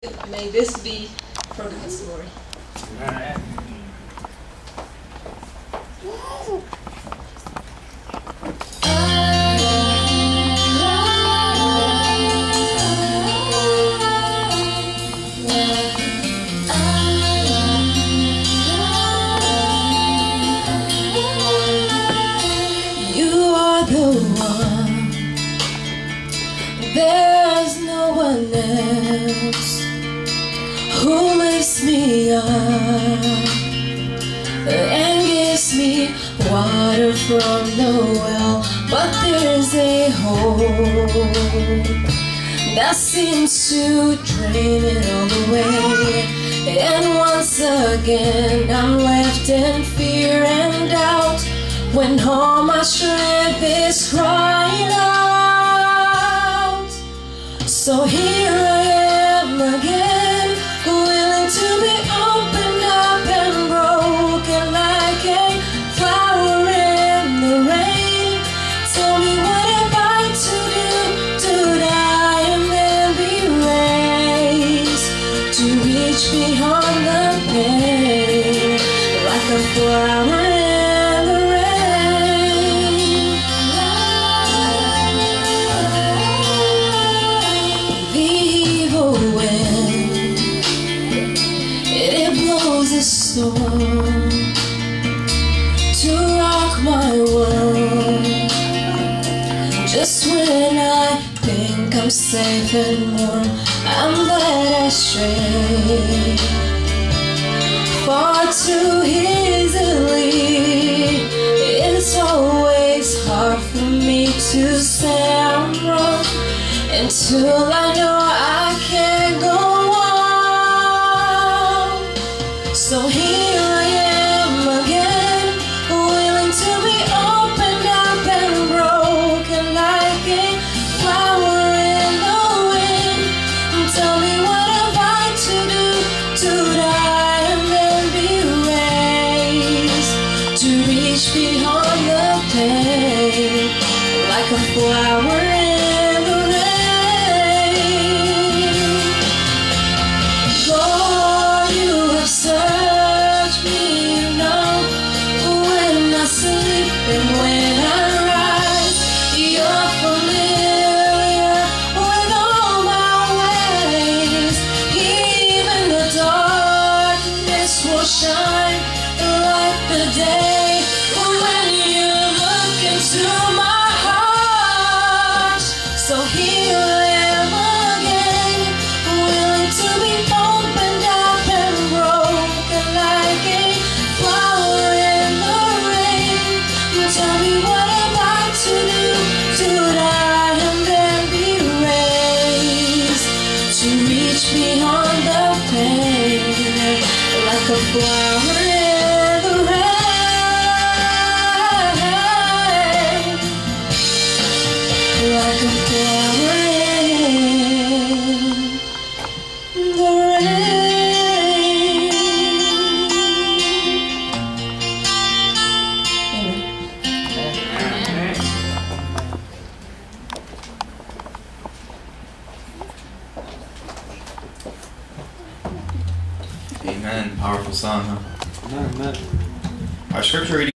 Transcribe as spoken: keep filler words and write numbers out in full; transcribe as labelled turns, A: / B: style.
A: May this be for God's glory.
B: Amen.
C: There's no one else who lifts me up and gives me water from the well, but there's a hope that seems to drain it all away. And once again I'm left in fear and doubt when all my strength is crying out. So here I am again, willing to be opened up and broken like a flower in the rain. Tell me what have I to do to die and then be raised, to reach beyond the pain like a flower in the rain. Storm to rock my world, just when I think I'm safe and warm, I'm led astray far too easily. It's always hard for me to say I'm wrong until I know I can't go on. So here I am again, willing to be opened up and broken like a flower in the wind. Tell me what have I to do to die and then be raised, to reach beyond the pain like a flower in the rain. Lord, you have searched me, you know, when I sleep and when I rise. You're familiar with all my ways. Even the darkness will shine like the day when you look into my heart. So here I am again, willing to be opened up and broken like a flower in the rain. Tell me what have I to do to die and then be raised, to reach beyond the pain like a flower in the rain, like a flower in the rain.
D: Amen. Powerful song, huh?
B: Amen.
D: Our scripture reading